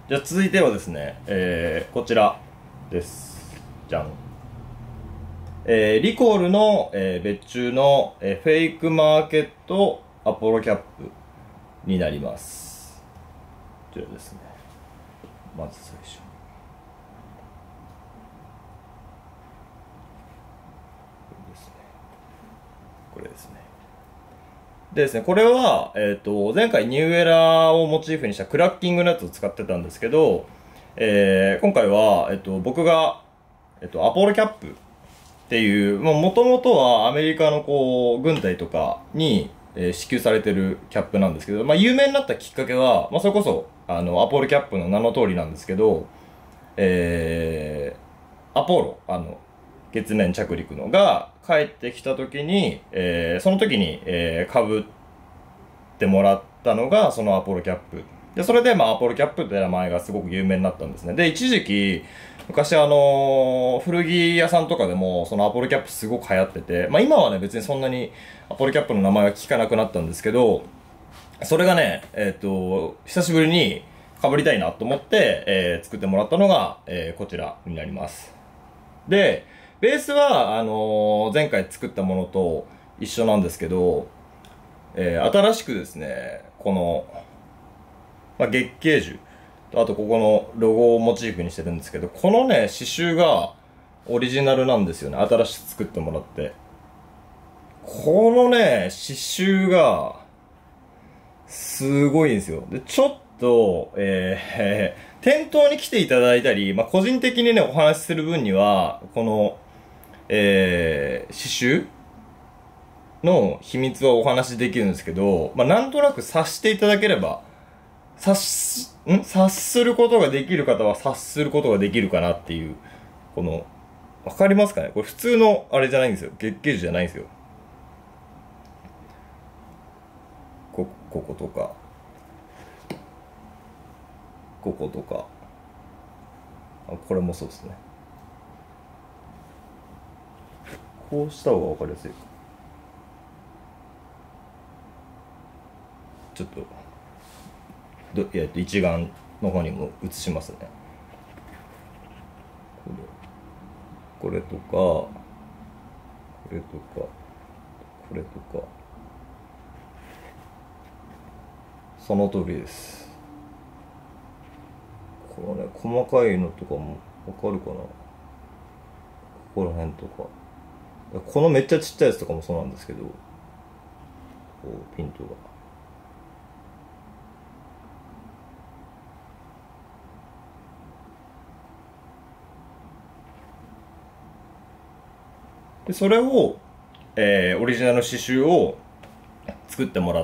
じゃあ続いてはですね、こちらです。じゃん。リコールの、別注の、フェイクマーケットアポロキャップになります。こちらですね。まず最初。これですね。でですね、これは、前回ニューエラーをモチーフにしたクラッキングのやつを使ってたんですけど、今回は、僕が、アポロキャップっていう、もともとはアメリカのこう、軍隊とかに、支給されてるキャップなんですけど、有名になったきっかけは、それこそ、アポロキャップの名の通りなんですけど、アポロ、月面着陸のが帰ってきた時に、その時に、被ってもらったのがそのアポロキャップ。で、それでアポロキャップって名前がすごく有名になったんですね。で、一時期、昔古着屋さんとかでもそのアポロキャップすごく流行ってて、今はね別にそんなにアポロキャップの名前は聞かなくなったんですけど、それがね、久しぶりに被りたいなと思って、作ってもらったのが、こちらになります。で、ベースは、前回作ったものと一緒なんですけど、新しくですね、この、月桂樹と、あとここのロゴをモチーフにしてるんですけど、このね、刺繍がオリジナルなんですよね。新しく作ってもらって。このね、刺繍が、すごいんですよ。で、ちょっと、店頭に来ていただいたり、個人的にね、お話しする分には、この、刺繍の秘密はお話しできるんですけど、なんとなく察していただければ、察することができる方は察することができるかなっていう、この、わかりますかね？これ普通のあれじゃないんですよ。月桂樹じゃないんですよ。こことか。こことか。これもそうですね。こうした方がわかりやすいか。ちょっと、一眼の方にも映しますね。これとか、これとか、これとか。その通りです。このね、細かいのとかもわかるかな？ここら辺とか。このめっちゃちっちゃいやつとかもそうなんですけど、こう、ピントが。で、それを、オリジナルの刺繍を作ってもらって、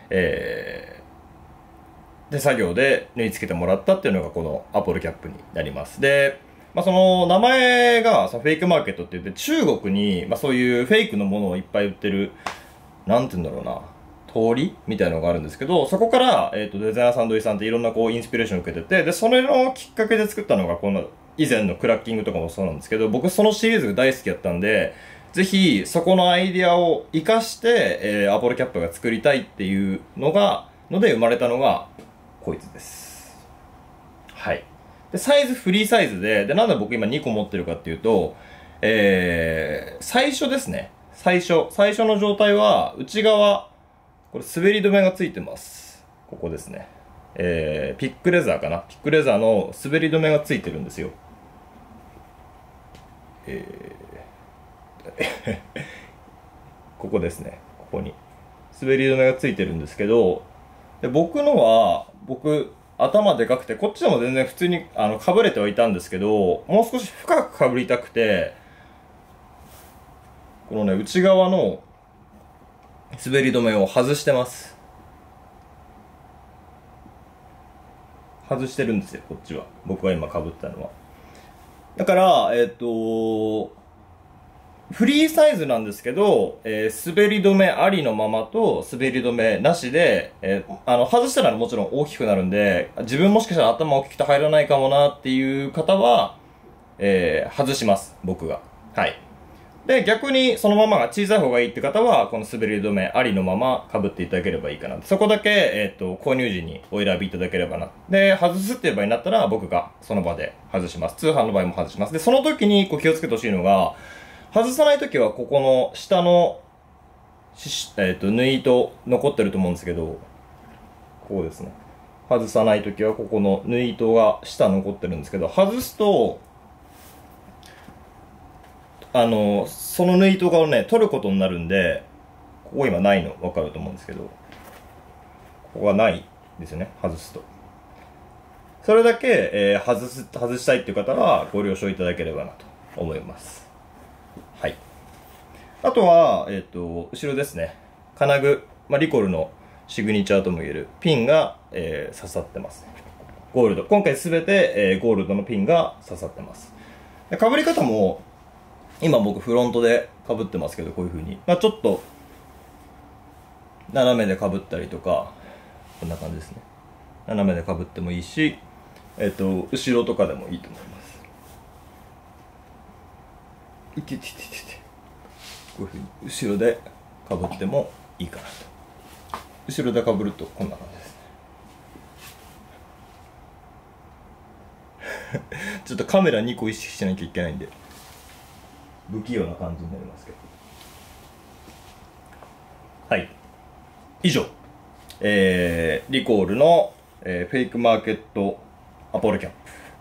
で、作業で縫い付けてもらったっていうのがこのアポロキャップになります。で、その名前がそのフェイクマーケットって言って中国に、そういうフェイクのものをいっぱい売ってる、なんて言うんだろうな、通りみたいなのがあるんですけど、そこから、デザイナーさん土井さんっていろんなこうインスピレーションを受けてて、で、それのきっかけで作ったのがこの以前のクラッキングとかもそうなんですけど、僕そのシリーズが大好きだったんで、ぜひそこのアイディアを活かして、アポロキャップが作りたいっていうので生まれたのがこいつです。はい。で、サイズフリーサイズで、なんで僕今2個持ってるかっていうと、最初ですね。最初の状態は内側、これ滑り止めがついてます。ここですね。ピックレザーかな。ピックレザーの滑り止めがついてるんですよ。ここですね。ここに。滑り止めがついてるんですけど、で僕のは、頭でかくて、こっちでも全然普通に被れてはいたんですけど、もう少し深く被りたくて、このね、内側の滑り止めを外してます。外してるんですよ、こっちは。僕が今被ったのは。だから、フリーサイズなんですけど、滑り止めありのままと滑り止めなしで、外したらもちろん大きくなるんで、自分もしかしたら頭大きくて入らないかもなっていう方は、外します、僕が。はい。 で、逆にそのままが小さい方がいいって方は、この滑り止めありのまま被っていただければいいかな。そこだけ、購入時にお選びいただければな。で、外すっていう場合になったら、僕がその場で外します。通販の場合も外します。で、その時にこう気をつけてほしいのが、外さない時は、ここの下の、縫い糸残ってると思うんですけど、こうですね。外さない時は、ここの縫い糸が下残ってるんですけど、外すと、その縫い糸をね、取ることになるんで、ここ今ないの分かると思うんですけど、ここがないですよね、外すと。それだけ、外したいっていう方はご了承いただければなと思います。はい。あとは、後ろですね。金具、リコルのシグニチャーとも言えるピンが、刺さってます。ゴールド。今回すべて、ゴールドのピンが刺さってます。被り方も、今僕フロントで被ってますけど、こういう風に。ちょっと、斜めで被ったりとか、こんな感じですね。斜めで被ってもいいし、後ろとかでもいいと思います。こういう風に、後ろで被ってもいいかなと。後ろで被るとこんな感じですね。ちょっとカメラ2個意識しなきゃいけないんで。不器用な感じになりますけど。はい。以上。リコールの、フェイクマーケットアポロキャップ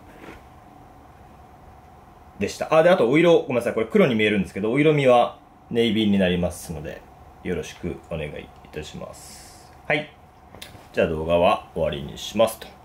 でした。で、あとお色、ごめんなさい。これ黒に見えるんですけど、お色味はネイビーになりますので、よろしくお願いいたします。はい。じゃあ動画は終わりにしますと。